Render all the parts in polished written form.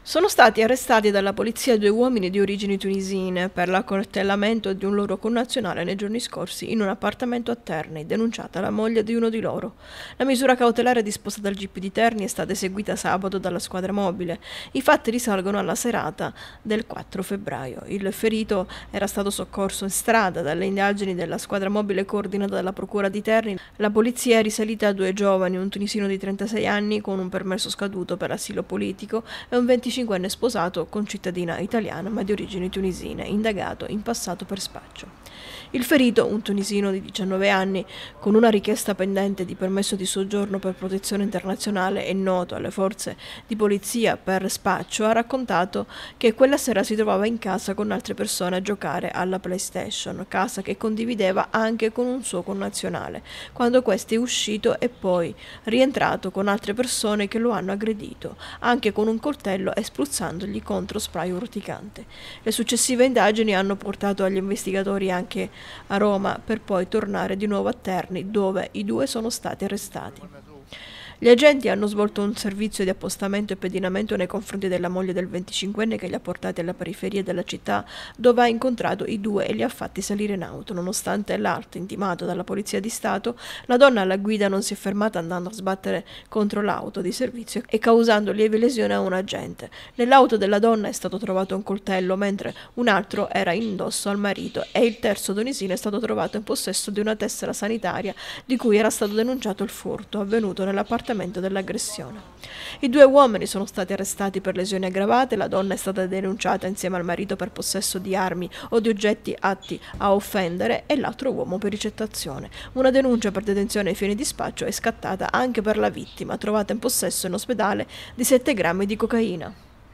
Sono stati arrestati dalla polizia 2 uomini di origini tunisine per l'accoltellamento di un loro connazionale nei giorni scorsi in un appartamento a Terni, denunciata la moglie di uno di loro. La misura cautelare disposta dal GIP di Terni è stata eseguita sabato dalla squadra mobile. I fatti risalgono alla serata del 4 febbraio. Il ferito era stato soccorso in strada dalle indagini della squadra mobile coordinata dalla procura di Terni. La polizia è risalita a 2 giovani, un tunisino di 36 anni con un permesso scaduto per asilo politico e un 25enne sposato con cittadina italiana ma di origini tunisine, indagato in passato per spaccio. Il ferito, un tunisino di 19 anni, con una richiesta pendente di permesso di soggiorno per protezione internazionale e noto alle forze di polizia per spaccio, ha raccontato che quella sera si trovava in casa con altre persone a giocare alla PlayStation, casa che condivideva anche con un suo connazionale, quando questi è uscito e poi rientrato con altre persone che lo hanno aggredito, anche con un coltello e spruzzandogli contro spray urticante. Le successive indagini hanno portato agli investigatori anche a Roma per poi tornare di nuovo a Terni, dove i due sono stati arrestati. Gli agenti hanno svolto un servizio di appostamento e pedinamento nei confronti della moglie del 25enne che li ha portati alla periferia della città, dove ha incontrato i due e li ha fatti salire in auto. Nonostante l'alert intimato dalla Polizia di Stato, la donna alla guida non si è fermata andando a sbattere contro l'auto di servizio e causando lievi lesioni a un agente. Nell'auto della donna è stato trovato un coltello, mentre un altro era indosso al marito e il terzo tunisino è stato trovato in possesso di una tessera sanitaria di cui era stato denunciato il furto avvenuto nell'appartamento dell'aggressione. I 2 uomini sono stati arrestati per lesioni aggravate, la donna è stata denunciata insieme al marito per possesso di armi o di oggetti atti a offendere e l'altro uomo per ricettazione. Una denuncia per detenzione ai fini di spaccio è scattata anche per la vittima, trovata in possesso in ospedale di 7 grammi di cocaina.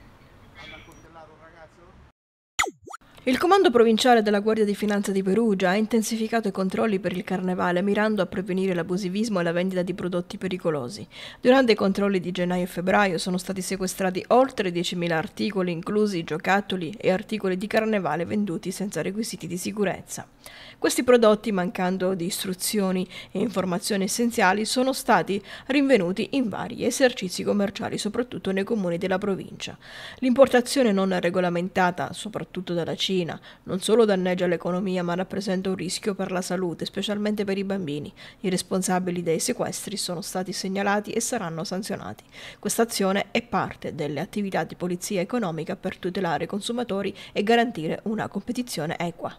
Il comando provinciale della Guardia di Finanza di Perugia ha intensificato i controlli per il carnevale, mirando a prevenire l'abusivismo e la vendita di prodotti pericolosi. Durante i controlli di gennaio e febbraio sono stati sequestrati oltre 10.000 articoli, inclusi giocattoli e articoli di carnevale venduti senza requisiti di sicurezza. Questi prodotti, mancando di istruzioni e informazioni essenziali, sono stati rinvenuti in vari esercizi commerciali, soprattutto nei comuni della provincia. L'importazione non regolamentata, soprattutto dalla Cina, non solo danneggia l'economia ma rappresenta un rischio per la salute, specialmente per i bambini. I responsabili dei sequestri sono stati segnalati e saranno sanzionati. Questa azione è parte delle attività di polizia economica per tutelare i consumatori e garantire una competizione equa.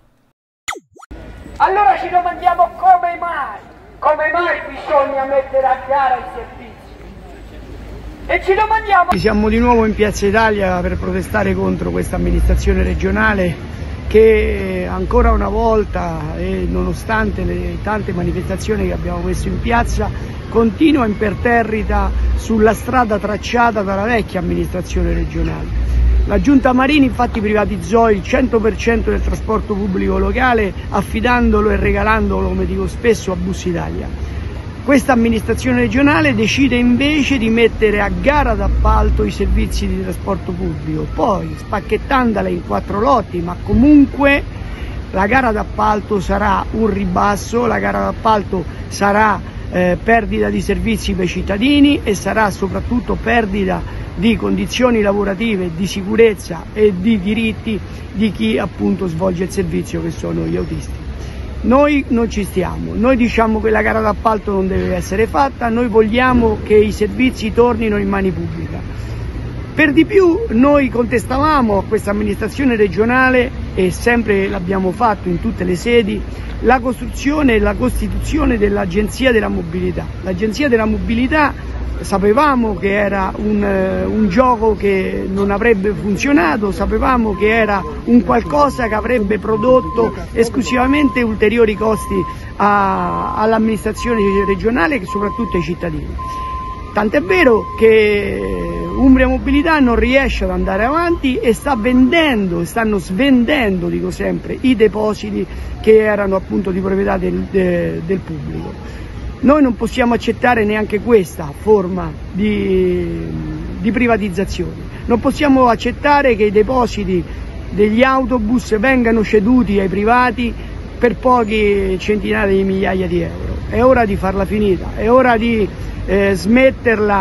Allora ci domandiamo come mai bisogna mettere a gara i servizi e ci domandiamo... Siamo di nuovo in Piazza Italia per protestare contro questa amministrazione regionale che ancora una volta e nonostante le tante manifestazioni che abbiamo messo in piazza continua imperterrita sulla strada tracciata dalla vecchia amministrazione regionale. La Giunta Marini infatti privatizzò il 100% del trasporto pubblico locale affidandolo e regalandolo, come dico spesso, a Bus Italia. Questa amministrazione regionale decide invece di mettere a gara d'appalto i servizi di trasporto pubblico, poi spacchettandola in 4 lotti, ma comunque la gara d'appalto sarà un ribasso, la gara d'appalto sarà perdita di servizi per i cittadini e sarà soprattutto perdita di condizioni lavorative, di sicurezza e di diritti di chi appunto svolge il servizio, che sono gli autisti. Noi non ci stiamo, noi diciamo che la gara d'appalto non deve essere fatta, noi vogliamo che i servizi tornino in mani pubbliche. Per di più noi contestavamo a questa amministrazione regionale, e sempre l'abbiamo fatto in tutte le sedi, la costruzione e la costituzione dell'Agenzia della Mobilità. L'Agenzia della Mobilità sapevamo che era un gioco che non avrebbe funzionato, sapevamo che era un qualcosa che avrebbe prodotto esclusivamente ulteriori costi all'amministrazione regionale e soprattutto ai cittadini. Tant'è vero che Umbria Mobilità non riesce ad andare avanti e stanno svendendo, dico sempre, i depositi che erano appunto di proprietà del pubblico. Noi non possiamo accettare neanche questa forma di privatizzazione, non possiamo accettare che i depositi degli autobus vengano ceduti ai privati per poche centinaia di migliaia di euro. È ora di farla finita, è ora di smetterla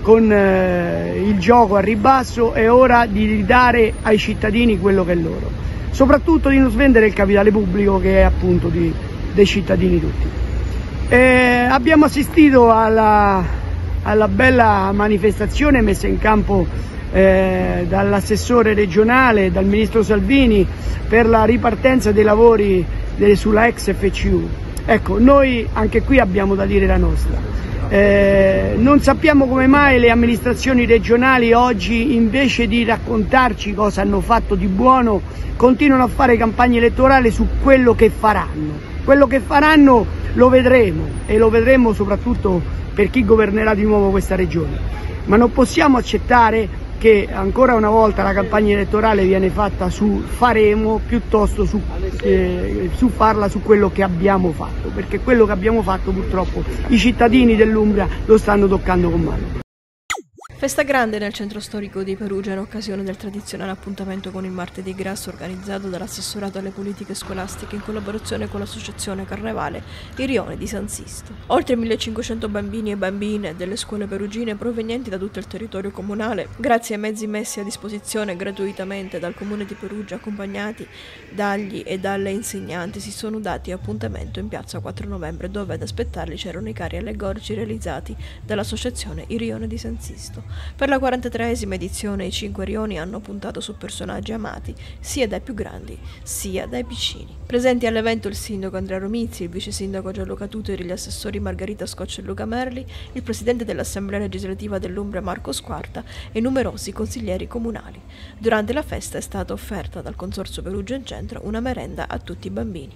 con il gioco a ribasso, è ora di ridare ai cittadini quello che è loro, soprattutto di non svendere il capitale pubblico che è appunto dei cittadini tutti. Abbiamo assistito alla bella manifestazione messa in campo dall'assessore regionale, dal ministro Salvini, per la ripartenza dei lavori sulla ex FCU. Ecco, noi anche qui abbiamo da dire la nostra. Non sappiamo come mai le amministrazioni regionali oggi, invece di raccontarci cosa hanno fatto di buono, continuano a fare campagna elettorale su quello che faranno. Quello che faranno lo vedremo, e lo vedremo soprattutto per chi governerà di nuovo questa regione. Ma non possiamo accettare che ancora una volta la campagna elettorale viene fatta su faremo piuttosto su farla su quello che abbiamo fatto, perché quello che abbiamo fatto purtroppo i cittadini dell'Umbria lo stanno toccando con mano. Festa grande nel centro storico di Perugia in occasione del tradizionale appuntamento con il Martedì Grasso organizzato dall'assessorato alle politiche scolastiche in collaborazione con l'associazione carnevale I Rioni di San Sisto. Oltre 1500 bambini e bambine delle scuole perugine provenienti da tutto il territorio comunale, grazie ai mezzi messi a disposizione gratuitamente dal comune di Perugia, accompagnati dagli e dalle insegnanti, si sono dati appuntamento in piazza 4 novembre, dove ad aspettarli c'erano i carri allegorici realizzati dall'associazione I Rioni di San Sisto. Per la 43esima edizione i 5 rioni hanno puntato su personaggi amati sia dai più grandi sia dai piccini. Presenti all'evento il sindaco Andrea Romizzi, il vice sindaco Gianluca Tuteri, gli assessori Margherita Scoccia e Luca Merli, il presidente dell'Assemblea legislativa dell'Umbria Marco Squarta e numerosi consiglieri comunali. Durante la festa è stata offerta dal Consorzio Perugia in Centro una merenda a tutti i bambini.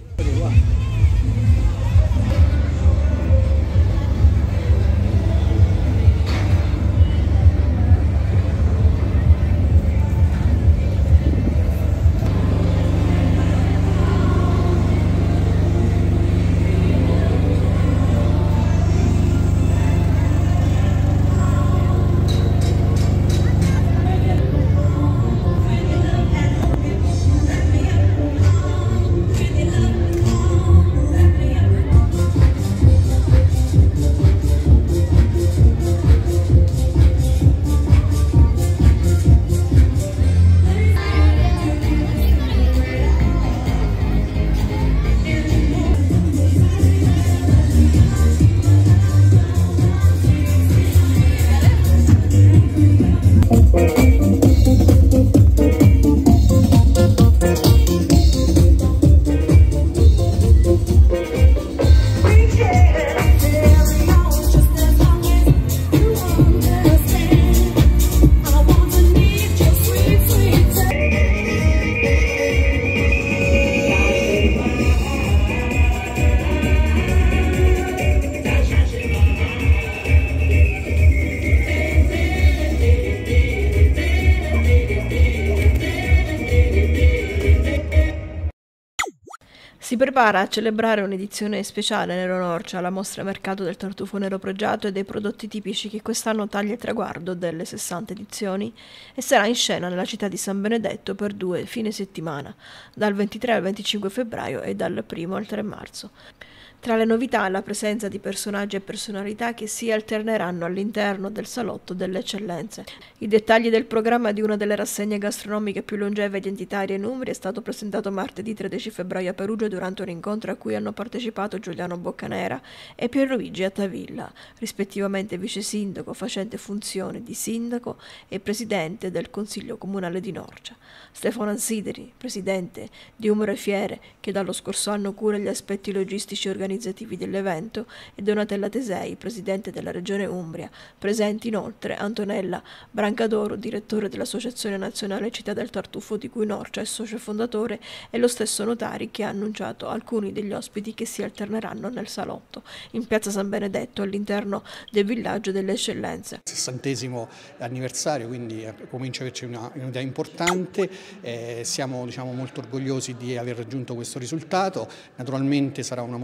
Si prepara a celebrare un'edizione speciale nell'Onorcia alla mostra mercato del tartufo nero pregiato e dei prodotti tipici che quest'anno taglia il traguardo delle 60 edizioni e sarà in scena nella città di San Benedetto per 2 fine settimana, dal 23 al 25 febbraio e dal 1 al 3 marzo. Tra le novità la presenza di personaggi e personalità che si alterneranno all'interno del salotto delle eccellenze. I dettagli del programma di una delle rassegne gastronomiche più longeve ed identitarie in Umbria è stato presentato martedì 13 febbraio a Perugia durante un incontro a cui hanno partecipato Giuliano Boccanera e Pierluigi Attavilla, rispettivamente vice sindaco facente funzioni di sindaco e presidente del Consiglio Comunale di Norcia. Stefano Ansideri, presidente di Umbria Fiere, che dallo scorso anno cura gli aspetti logistici e organizzativi dell'evento, e Donatella Tesei, presidente della Regione Umbria. Presenti inoltre Antonella Brancadoro, direttore dell'Associazione Nazionale Città del Tartufo di cui Norcia è socio fondatore, e lo stesso Notari, che ha annunciato alcuni degli ospiti che si alterneranno nel salotto in piazza San Benedetto all'interno del villaggio delle eccellenze. 60° anniversario, quindi comincia a averci un'unità importante, siamo molto orgogliosi di aver raggiunto questo risultato. Naturalmente sarà una mostra mercato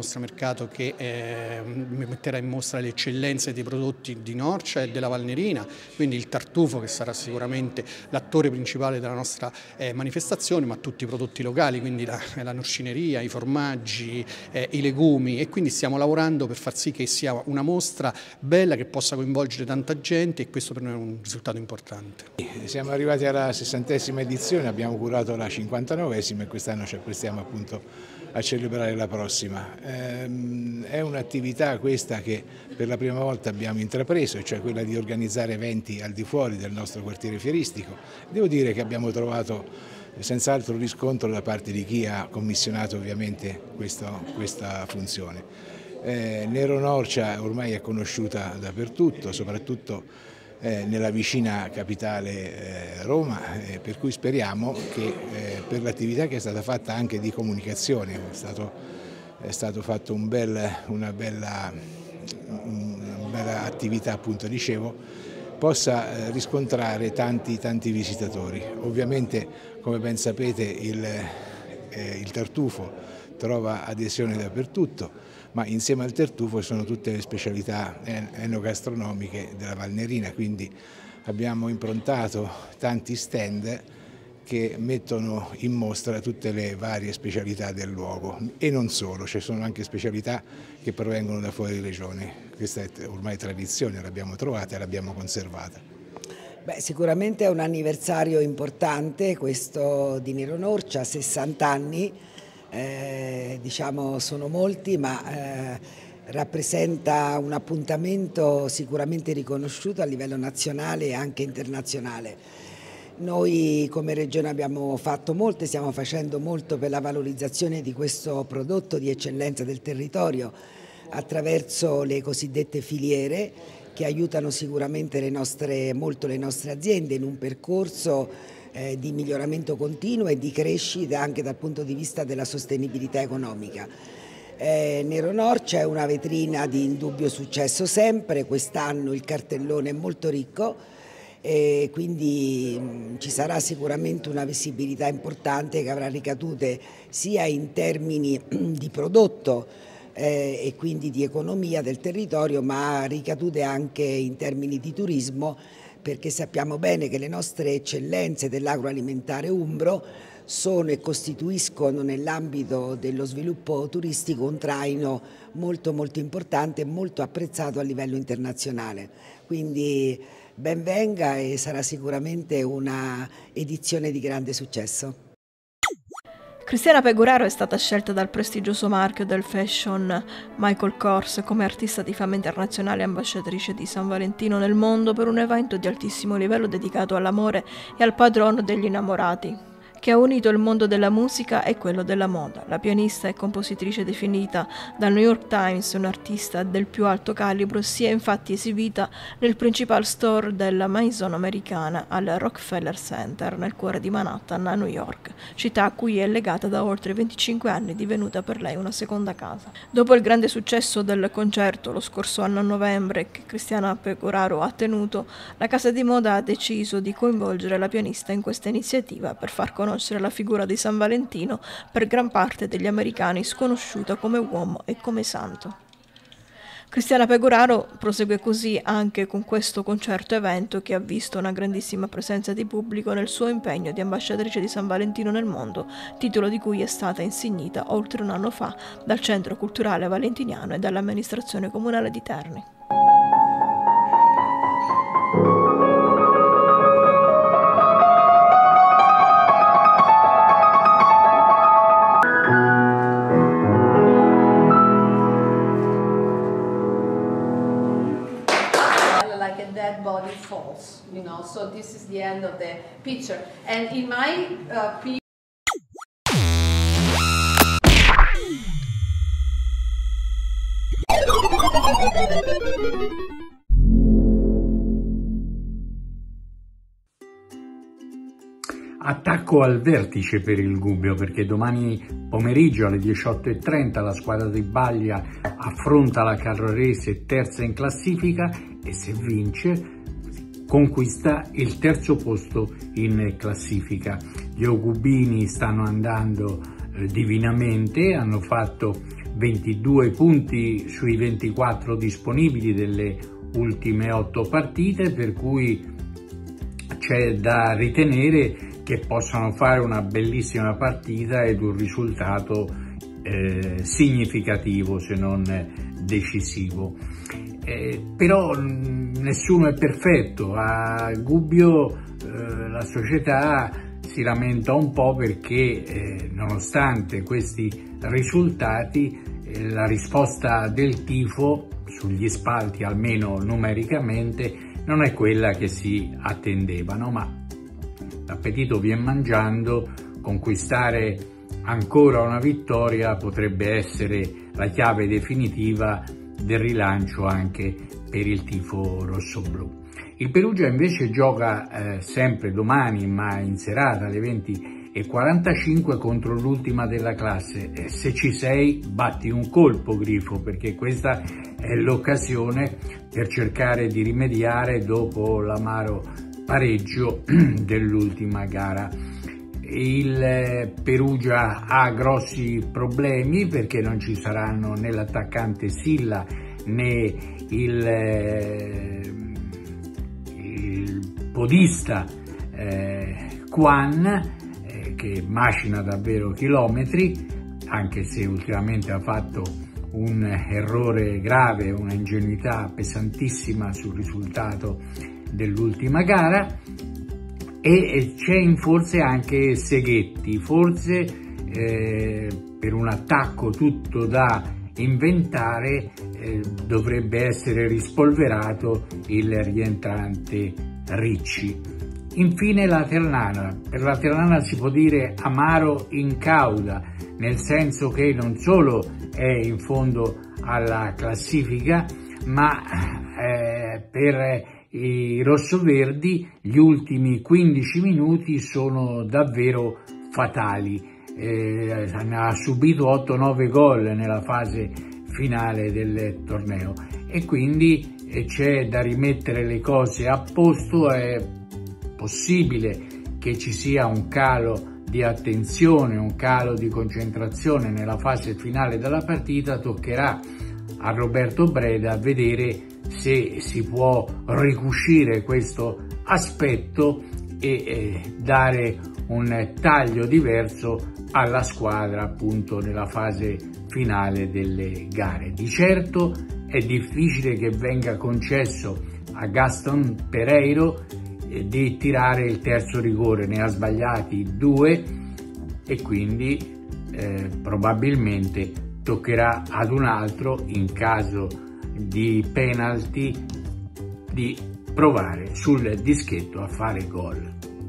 mercato che metterà in mostra le eccellenze dei prodotti di Norcia e della Valnerina, quindi il tartufo che sarà sicuramente l'attore principale della nostra manifestazione, ma tutti i prodotti locali, quindi la norcineria, i formaggi, i legumi, e quindi stiamo lavorando per far sì che sia una mostra bella che possa coinvolgere tanta gente, e questo per noi è un risultato importante. Siamo arrivati alla 60ª edizione, abbiamo curato la 59ª e quest'anno ci apprestiamo appunto a celebrare la prossima. È un'attività questa che per la prima volta abbiamo intrapreso, cioè quella di organizzare eventi al di fuori del nostro quartiere fieristico. Devo dire che abbiamo trovato senz'altro riscontro da parte di chi ha commissionato ovviamente questa funzione. Nero Norcia ormai è conosciuta dappertutto, soprattutto nella vicina capitale Roma, per cui speriamo che per l'attività che è stata fatta anche di comunicazione, è stato fatto una bella attività, appunto dicevo, possa riscontrare tanti visitatori. Ovviamente, come ben sapete, il tartufo trova adesione dappertutto, ma insieme al tartufo sono tutte le specialità enogastronomiche della Valnerina, quindi abbiamo improntato tanti stand che mettono in mostra tutte le varie specialità del luogo, e non solo, ci sono anche specialità che provengono da fuori regione. Questa è ormai tradizione, l'abbiamo trovata e l'abbiamo conservata. Beh, sicuramente è un anniversario importante questo di Nero Norcia, 60 anni. Diciamo sono molti, ma rappresenta un appuntamento sicuramente riconosciuto a livello nazionale e anche internazionale. Noi come Regione abbiamo fatto molto e stiamo facendo molto per la valorizzazione di questo prodotto di eccellenza del territorio attraverso le cosiddette filiere, che aiutano sicuramente molto le nostre aziende in un percorso di miglioramento continuo e di crescita anche dal punto di vista della sostenibilità economica. Nero Norcia è una vetrina di indubbio successo sempre, quest'anno il cartellone è molto ricco e quindi ci sarà sicuramente una visibilità importante che avrà ricadute sia in termini di prodotto e quindi di economia del territorio, ma ricadute anche in termini di turismo, perché sappiamo bene che le nostre eccellenze dell'agroalimentare umbro sono e costituiscono nell'ambito dello sviluppo turistico un traino molto importante e molto apprezzato a livello internazionale. Quindi ben venga e sarà sicuramente una edizione di grande successo. Cristiana Pegoraro è stata scelta dal prestigioso marchio del fashion Michael Kors come artista di fama internazionale e ambasciatrice di San Valentino nel mondo per un evento di altissimo livello dedicato all'amore e al patrono degli innamorati, che ha unito il mondo della musica e quello della moda. La pianista e compositrice definita dal New York Times un artista del più alto calibro si è infatti esibita nel principal store della Maison americana al Rockefeller Center nel cuore di Manhattan a New York, città a cui è legata da oltre 25 anni, divenuta per lei una seconda casa. Dopo il grande successo del concerto lo scorso anno a novembre che Cristiana Pegoraro ha tenuto, la casa di moda ha deciso di coinvolgere la pianista in questa iniziativa per far conoscere la figura di San Valentino, per gran parte degli americani sconosciuta come uomo e come santo. Cristiana Pegoraro prosegue così anche con questo concerto evento che ha visto una grandissima presenza di pubblico nel suo impegno di ambasciatrice di San Valentino nel mondo, titolo di cui è stata insignita oltre un anno fa dal Centro Culturale Valentiniano e dall'amministrazione comunale di Terni. Body falls, you know, so this is the end of the picture. And in my Attacco al vertice per il Gubbio, perché domani pomeriggio alle 18:30 la squadra di Baglia affronta la Carrarese, terza in classifica, e se vince conquista il terzo posto in classifica. Gli Ogubini stanno andando divinamente, hanno fatto 22 punti sui 24 disponibili delle ultime 8 partite, per cui c'è da ritenere che possano fare una bellissima partita ed un risultato significativo, se non decisivo. Però nessuno è perfetto. A Gubbio la società si lamenta un po' perché nonostante questi risultati la risposta del tifo sugli spalti, almeno numericamente, non è quella che si attendevano, ma l'appetito viene mangiando. Conquistare ancora una vittoria potrebbe essere la chiave definitiva del rilancio anche per il tifo rossoblù. Il Perugia invece gioca sempre domani, ma in serata alle 20:45 contro l'ultima della classe. Se ci sei, batti un colpo, Grifo, perché questa è l'occasione per cercare di rimediare dopo l'amaro pareggio dell'ultima gara. Il Perugia ha grossi problemi perché non ci saranno né l'attaccante Silla né il podista Quan, che macina davvero chilometri, anche se ultimamente ha fatto un errore grave, una ingenuità pesantissima sul risultato dell'ultima gara. E c'è forse anche Seghetti, forse per un attacco tutto da inventare dovrebbe essere rispolverato il rientrante Ricci. Infine la Ternana. Per la Ternana si può dire amaro in cauda, nel senso che non solo è in fondo alla classifica, ma per i rossoverdi gli ultimi 15 minuti sono davvero fatali. Ha subito 8-9 gol nella fase finale del torneo e quindi c'è da rimettere le cose a posto. È possibile che ci sia un calo di attenzione, un calo di concentrazione nella fase finale della partita. Toccherà a Roberto Breda vedere se si può ricucire questo aspetto e dare un taglio diverso alla squadra appunto nella fase finale delle gare. Di certo è difficile che venga concesso a Gaston Pereiro di tirare il terzo rigore, ne ha sbagliati 2 e quindi probabilmente toccherà ad un altro, in caso di penalty, di provare sul dischetto a fare gol.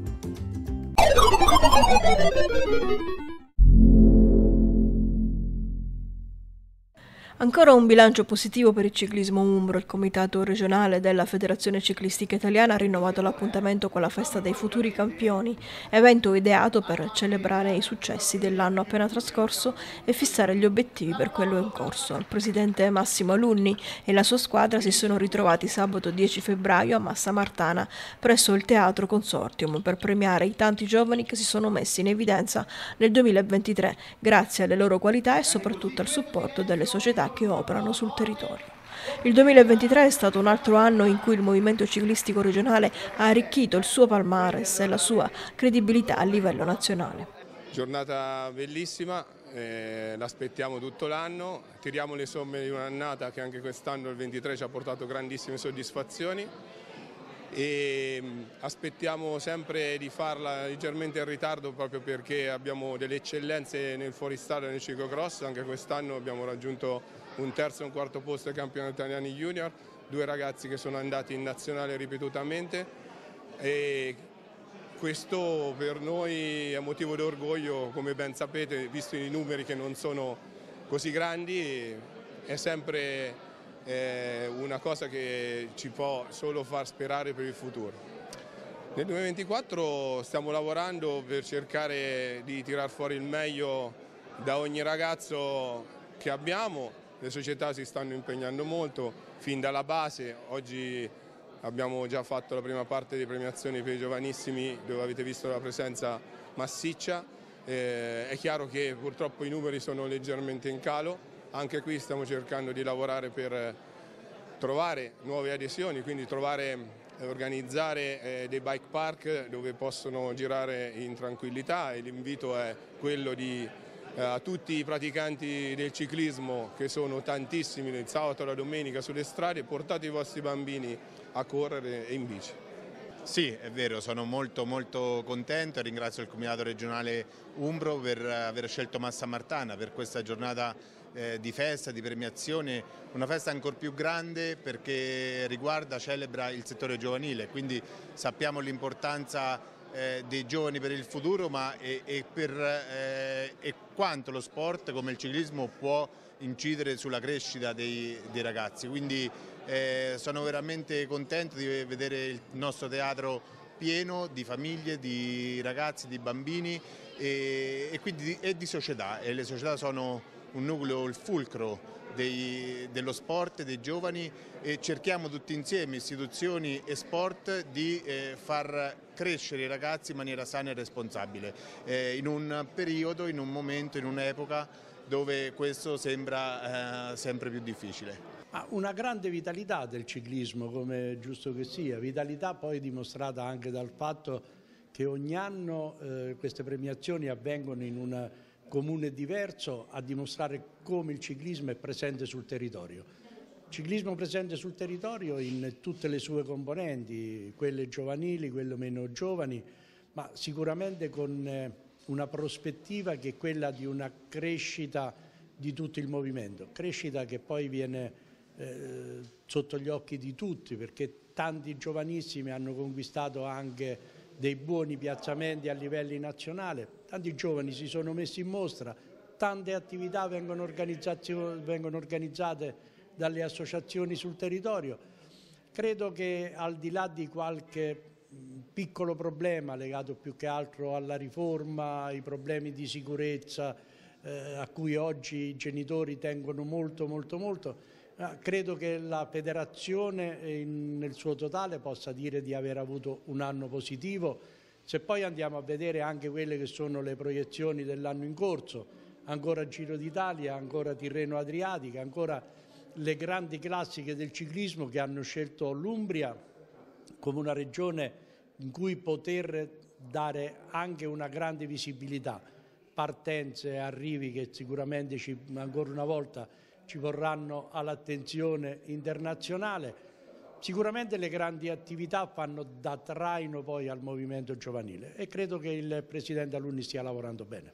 Ancora un bilancio positivo per il ciclismo umbro. Il comitato regionale della Federazione Ciclistica Italiana ha rinnovato l'appuntamento con la Festa dei Futuri Campioni, evento ideato per celebrare i successi dell'anno appena trascorso e fissare gli obiettivi per quello in corso. Il presidente Massimo Alunni e la sua squadra si sono ritrovati sabato 10 febbraio a Massa Martana presso il Teatro Consortium per premiare i tanti giovani che si sono messi in evidenza nel 2023 grazie alle loro qualità e soprattutto al supporto delle società che operano sul territorio. Il 2023 è stato un altro anno in cui il movimento ciclistico regionale ha arricchito il suo palmares e la sua credibilità a livello nazionale. Giornata bellissima, l'aspettiamo tutto l'anno, tiriamo le somme di un'annata che anche quest'anno il 23 ci ha portato grandissime soddisfazioni e aspettiamo sempre di farla leggermente in ritardo proprio perché abbiamo delle eccellenze nel fuoristrada e nel ciclocross. Anche quest'anno abbiamo raggiunto un terzo e un quarto posto ai campionati italiani junior, 2 ragazzi che sono andati in nazionale ripetutamente e questo per noi è motivo di orgoglio, come ben sapete, visto i numeri che non sono così grandi, è sempre una cosa che ci può solo far sperare per il futuro. Nel 2024 stiamo lavorando per cercare di tirar fuori il meglio da ogni ragazzo che abbiamo. Le società si stanno impegnando molto, fin dalla base. Oggi abbiamo già fatto la prima parte di premiazioni per i giovanissimi, dove avete visto la presenza massiccia. È chiaro che purtroppo i numeri sono leggermente in calo, Anche qui stiamo cercando di lavorare per trovare nuove adesioni, quindi organizzare dei bike park dove possono girare in tranquillità, e l'invito è quello a tutti i praticanti del ciclismo, che sono tantissimi il sabato e la domenica sulle strade: portate i vostri bambini a correre e in bici. Sì, è vero, sono molto contento e ringrazio il Comitato regionale Umbro per aver scelto Massa Martana per questa giornata di festa, di premiazione, una festa ancora più grande perché celebra il settore giovanile, quindi sappiamo l'importanza dei giovani per il futuro, e quanto lo sport come il ciclismo può incidere sulla crescita dei ragazzi. Quindi sono veramente contento di vedere il nostro teatro pieno di famiglie, di ragazzi, di bambini e di società, e le società sono un nucleo, il fulcro dello sport, dei giovani, e cerchiamo tutti insieme, istituzioni e sport, di far crescere i ragazzi in maniera sana e responsabile, in un periodo, in un momento, in un'epoca dove questo sembra sempre più difficile. Una grande vitalità del ciclismo, come è giusto che sia, vitalità poi dimostrata anche dal fatto che ogni anno queste premiazioni avvengono in un comune diverso, a dimostrare come il ciclismo è presente sul territorio. Ciclismo presente sul territorio in tutte le sue componenti, quelle giovanili, quelle meno giovani, ma sicuramente con una prospettiva che è quella di una crescita di tutto il movimento, crescita che poi viene sotto gli occhi di tutti, perché tanti giovanissimi hanno conquistato anche dei buoni piazzamenti a livelli nazionali, tanti giovani si sono messi in mostra, tante attività vengono organizzate dalle associazioni sul territorio. Credo che al di là di qualche piccolo problema legato più che altro alla riforma, ai problemi di sicurezza a cui oggi i genitori tengono molto, credo che la federazione nel suo totale possa dire di aver avuto un anno positivo. Se poi andiamo a vedere anche quelle che sono le proiezioni dell'anno in corso, ancora Giro d'Italia, ancora Tirreno Adriatica, ancora le grandi classiche del ciclismo che hanno scelto l'Umbria come una regione in cui poter dare anche una grande visibilità, partenze e arrivi che sicuramente ancora una volta ci porranno all'attenzione internazionale. Sicuramente le grandi attività fanno da traino poi al movimento giovanile e credo che il Presidente Alunni stia lavorando bene.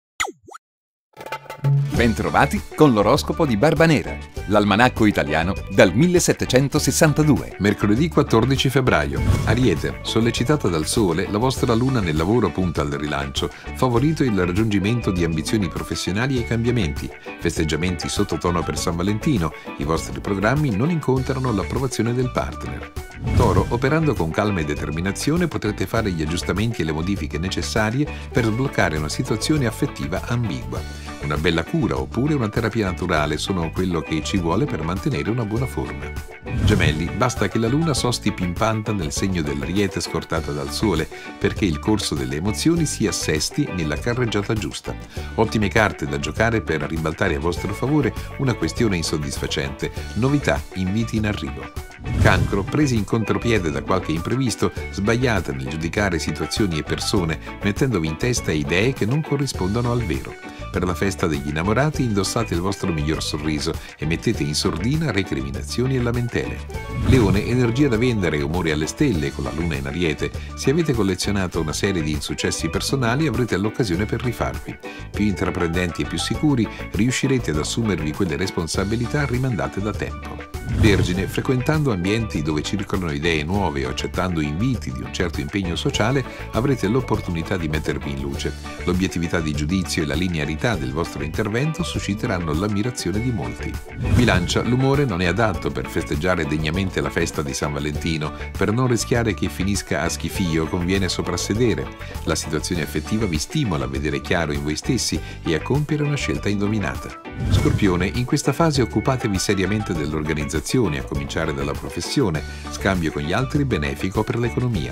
Bentrovati con l'oroscopo di Barbanera, l'almanacco italiano dal 1762. Mercoledì 14 febbraio. Ariete, sollecitata dal sole, la vostra luna nel lavoro punta al rilancio, favorito il raggiungimento di ambizioni professionali e cambiamenti, festeggiamenti sottotono per San Valentino, i vostri programmi non incontrano l'approvazione del partner. Toro, operando con calma e determinazione potrete fare gli aggiustamenti e le modifiche necessarie per sbloccare una situazione affettiva ambigua. Una bella cura oppure una terapia naturale sono quello che ci vuole per mantenere una buona forma. Gemelli, basta che la luna sosti pimpanta nel segno dell'Ariete scortata dal sole perché il corso delle emozioni si assesti nella carreggiata giusta. Ottime carte da giocare per ribaltare a vostro favore una questione insoddisfacente. Novità, inviti in arrivo. Cancro, presi in contropiede da qualche imprevisto, sbagliate nel giudicare situazioni e persone, mettendovi in testa idee che non corrispondono al vero. Per la festa degli innamorati indossate il vostro miglior sorriso e mettete in sordina recriminazioni e lamentele. Leone, energia da vendere e umore alle stelle con la luna in Ariete. Se avete collezionato una serie di insuccessi personali avrete l'occasione per rifarvi. Più intraprendenti e più sicuri riuscirete ad assumervi quelle responsabilità rimandate da tempo. Vergine, frequentando ambienti dove circolano idee nuove o accettando inviti di un certo impegno sociale avrete l'opportunità di mettervi in luce. L'obiettività di giudizio e la linearità del vostro intervento susciteranno l'ammirazione di molti. Bilancia, l'umore non è adatto per festeggiare degnamente la festa di San Valentino. Per non rischiare che finisca a schifio conviene soprassedere. La situazione affettiva vi stimola a vedere chiaro in voi stessi e a compiere una scelta indovinata. Scorpione, in questa fase occupatevi seriamente dell'organizzazione, a cominciare dalla professione, scambio con gli altri benefico per l'economia.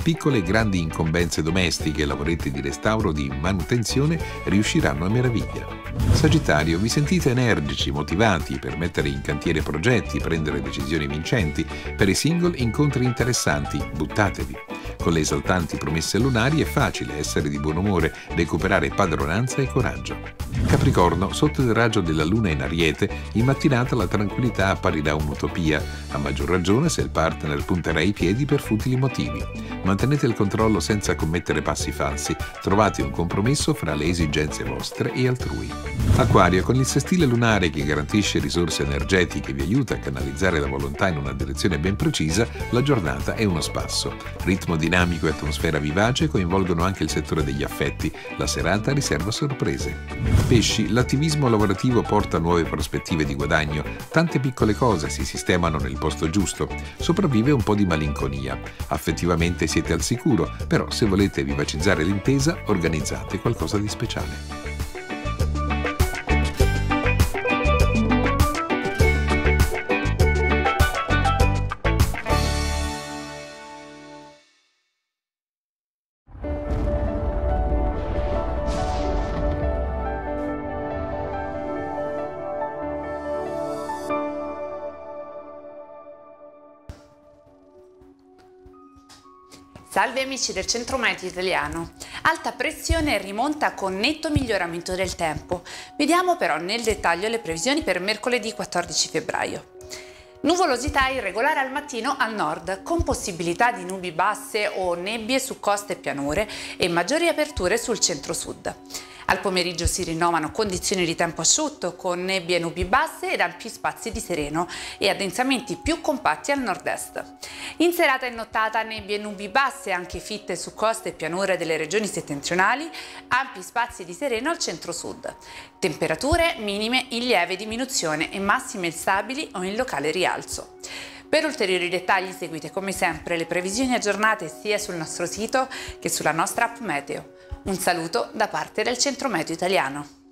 piccole e grandi incombenze domestiche, lavoretti di restauro, di manutenzione riusciranno a meraviglia. Sagittario, vi sentite energici, motivati per mettere in cantiere progetti, prendere decisioni vincenti. Per i single incontri interessanti, buttatevi. Con le esaltanti promesse lunari è facile essere di buon umore, recuperare padronanza e coraggio. Capricorno, sotto il raggio della luna in Ariete, in mattinata la tranquillità apparirà un'utopia, a maggior ragione se il partner punterà i piedi per futili motivi. Mantenete il controllo senza commettere passi falsi, trovate un compromesso fra le esigenze vostre e altrui. Acquario, con il sestile lunare che garantisce risorse energetiche e vi aiuta a canalizzare la volontà in una direzione ben precisa, la giornata è uno spasso. Ritmo dinamico e atmosfera vivace coinvolgono anche il settore degli affetti, la serata riserva sorprese. Pesci, l'attivismo lavorativo porta nuove prospettive di guadagno, tante piccole cose si sistemano nel posto giusto, sopravvive un po' di malinconia. Affettivamente siete al sicuro, però se volete vivacizzare l'intesa, organizzate qualcosa di speciale. Salve amici del Centro Meteo Italiano. Alta pressione rimonta con netto miglioramento del tempo. Vediamo però nel dettaglio le previsioni per mercoledì 14 febbraio. Nuvolosità irregolare al mattino al nord, con possibilità di nubi basse o nebbie su coste e pianure e maggiori aperture sul centro-sud. Al pomeriggio si rinnovano condizioni di tempo asciutto, con nebbie e nubi basse ed ampi spazi di sereno e addensamenti più compatti al nord-est. In serata e nottata nebbie e nubi basse, anche fitte su coste e pianure delle regioni settentrionali, ampi spazi di sereno al centro-sud. Temperature minime in lieve diminuzione e massime stabili o in locale rialzo. Per ulteriori dettagli seguite come sempre le previsioni aggiornate sia sul nostro sito che sulla nostra app Meteo. Un saluto da parte del Centro Meteo Italiano.